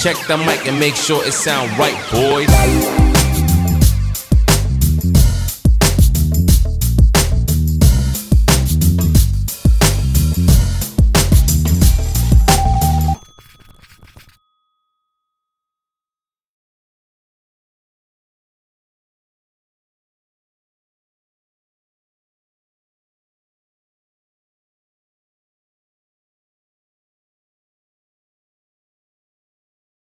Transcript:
Check the mic and make sure it sound right, boys.